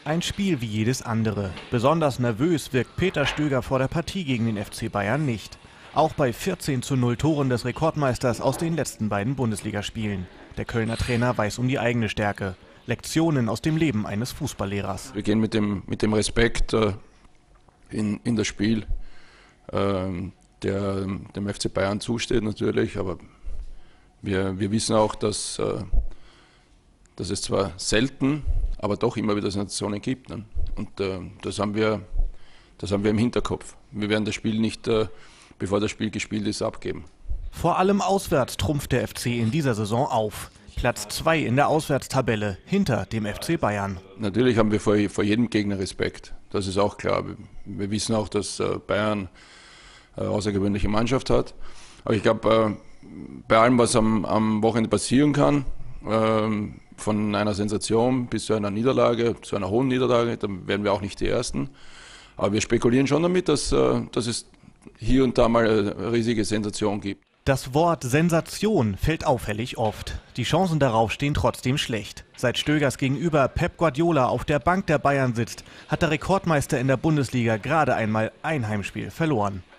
Ein Spiel wie jedes andere. Besonders nervös wirkt Peter Stöger vor der Partie gegen den FC Bayern nicht. Auch bei 14:0 Toren des Rekordmeisters aus den letzten beiden Bundesligaspielen. Der Kölner Trainer weiß um die eigene Stärke. Lektionen aus dem Leben eines Fußballlehrers. Wir gehen mit dem Respekt in das Spiel, der dem FC Bayern zusteht natürlich, aber wir wissen auch, dass es zwar selten, aber doch immer wieder Sensationen gibt. Ne? Und das haben wir im Hinterkopf. Wir werden das Spiel nicht, bevor das Spiel gespielt ist, abgeben. Vor allem auswärts trumpft der FC in dieser Saison auf. Platz 2 in der Auswärtstabelle, hinter dem FC Bayern. Natürlich haben wir vor jedem Gegner Respekt, das ist auch klar. Wir wissen auch, dass Bayern eine außergewöhnliche Mannschaft hat. Aber ich glaube, bei allem, was am Wochenende passieren kann, von einer Sensation bis zu einer Niederlage, zu einer hohen Niederlage, dann werden wir auch nicht die Ersten. Aber wir spekulieren schon damit, dass es hier und da mal eine riesige Sensation gibt. Das Wort Sensation fällt auffällig oft. Die Chancen darauf stehen trotzdem schlecht. Seit Stögers gegenüber Pep Guardiola auf der Bank der Bayern sitzt, hat der Rekordmeister in der Bundesliga gerade einmal ein Heimspiel verloren.